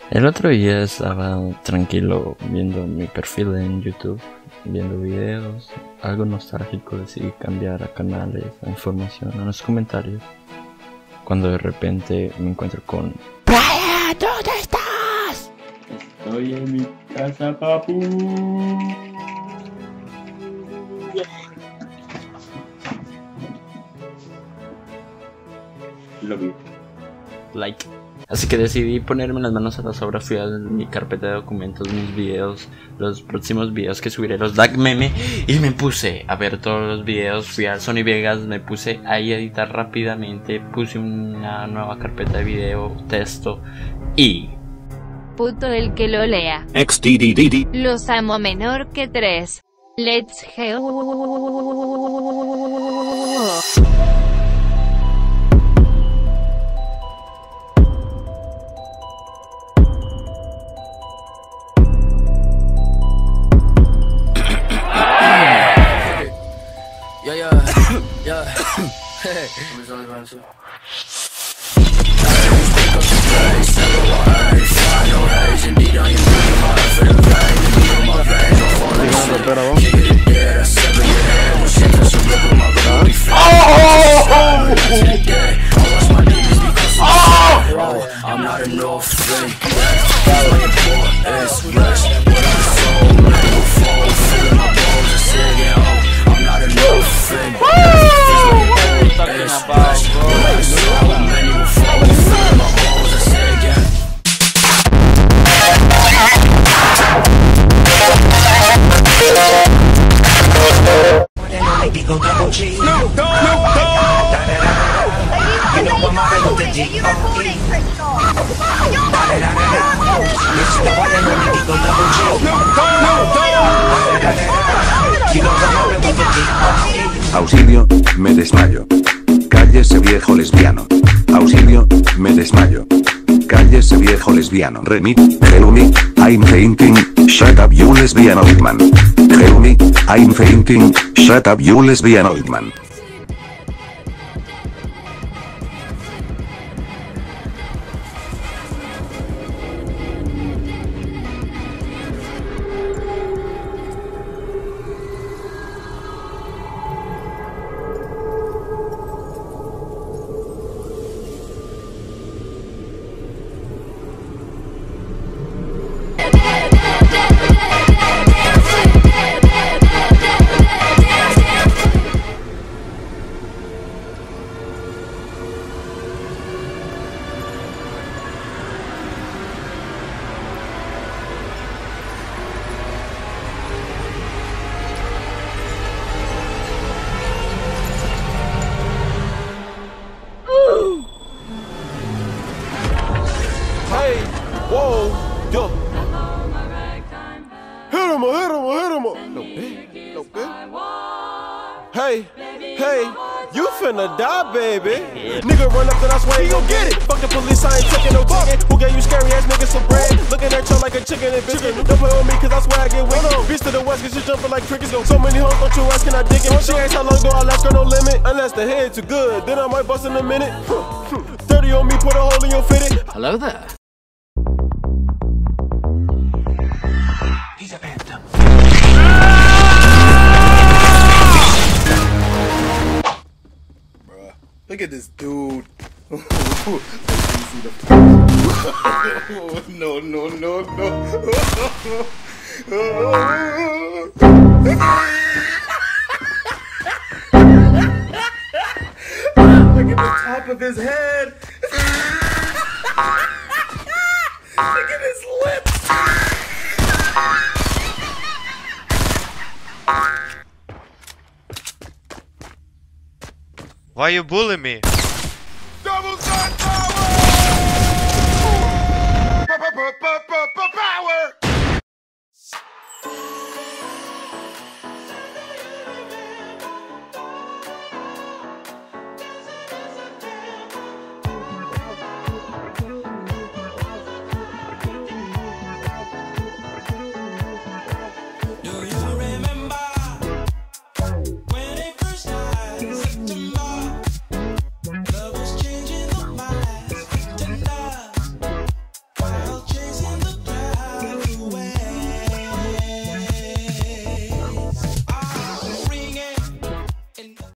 El otro día estaba tranquilo viendo mi perfil en YouTube, viendo videos, algo nostálgico, decidí cambiar a canales, a información, a los comentarios, cuando de repente me encuentro con ¡Brian! ¿Dónde estás? Estoy en mi casa, papu. Lo vi. Like. Así que decidí ponerme las manos a las obras, fui a mi carpeta de documentos, mis videos, los próximos videos que subiré, los DAG meme, y me puse a ver todos los videos, fui a Sony Vegas, me puse ahí a editar rápidamente, puse una nueva carpeta de video, texto y... Puto el que lo lea. XDDD. Los amo menor que 3. Let's go. I'm not an orphan. Auxilio, me desmayo. Cállese viejo lesbiano. Auxilio, me desmayo. Cállese viejo lesbiano. Remit, help me, I'm fainting, shut up you lesbian old man. Help me, I'm fainting, shut up you lesbian old man. Whoa, yo. Hit him, No, Hey, you finna die, baby. Nigga run up and I swear he gon' get it. Fuck the police, I ain't taking no ticket. Who gave you scary ass niggas some bread? Looking at you like a chicken and biscuit. Don't play on me cause I swear I get wicked. Beast to the west cause you jumping like crickets. So many hoes, don't you ask, can I dig it? She asked how long do I last, girl, no limit. Unless the head too good, then I might bust in a minute. 30 on me, put a hole in your fitted. Hello there. He's a phantom. Bruh, look at this dude. No. Look at the top of his head. Look at his lips. Why you bullying me?